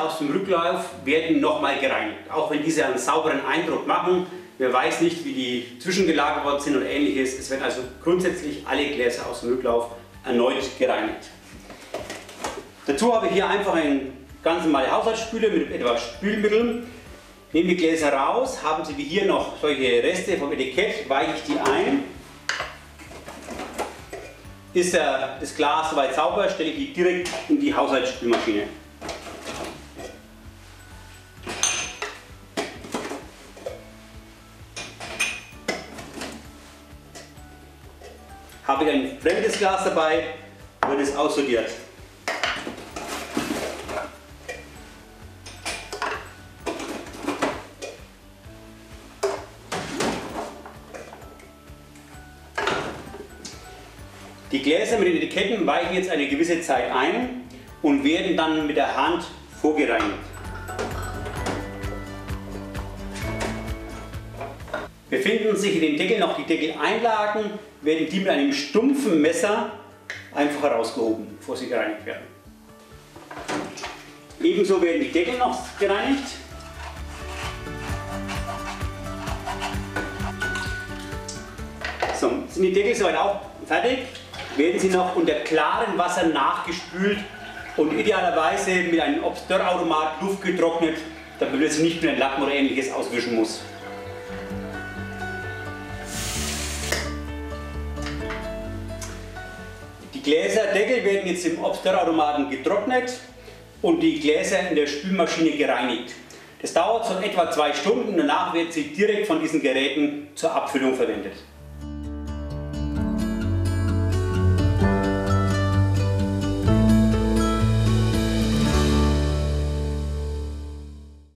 aus dem Rücklauf werden nochmal gereinigt. Auch wenn diese einen sauberen Eindruck machen, wer weiß nicht, wie die zwischengelagert worden sind oder ähnliches. Es werden also grundsätzlich alle Gläser aus dem Rücklauf erneut gereinigt. Dazu habe ich hier einfach einen ganz normalen Haushaltsspüler mit etwas Spülmittel. Nehmen die Gläser raus, haben Sie wie hier noch solche Reste vom Etikett, weiche ich die ein. Ist das Glas soweit sauber, stelle ich die direkt in die Haushaltsspülmaschine. Habe ich ein fremdes Glas dabei, wird es aussortiert. Die Gläser mit den Etiketten weichen jetzt eine gewisse Zeit ein und werden dann mit der Hand vorgereinigt. Befinden sich in den Deckeln noch die Deckeleinlagen, werden die mit einem stumpfen Messer einfach herausgehoben, bevor sie gereinigt werden. Ebenso werden die Deckel noch gereinigt. So, sind die Deckel soweit auch fertig, werden sie noch unter klarem Wasser nachgespült und idealerweise mit einem Obstörautomat Luft getrocknet, damit man sie nicht mit einem Lappen oder ähnliches auswischen muss. Die Gläserdeckel werden jetzt im Obstörautomaten getrocknet und die Gläser in der Spülmaschine gereinigt. Das dauert so etwa 2 Stunden, danach werden sie direkt von diesen Geräten zur Abfüllung verwendet.